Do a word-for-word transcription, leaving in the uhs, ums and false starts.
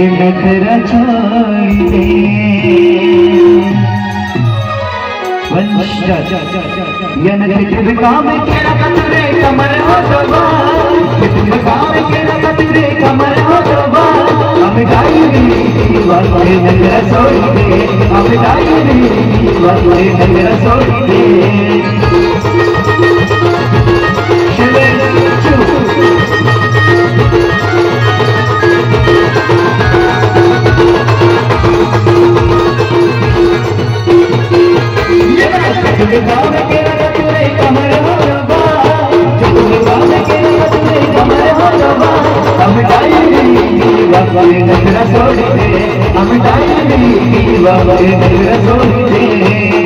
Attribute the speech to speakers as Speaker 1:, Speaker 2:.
Speaker 1: नखरा छोड़ दे काम केड़ा कतरे कमर हो जोबा काम केड़ा कतरे कमर हो जोबा हम डायरी वाले नखरा छोड़ दे हम डायरी वाले नखरा छोड़ दे चले चलो काम केड़ा कतरे कमर हो जोबा काम केड़ा कतरे कमर हो जोबा हम डायरी वाले नखरा छोड़ दे हम डायरी वाले नखरा छोड़ दे।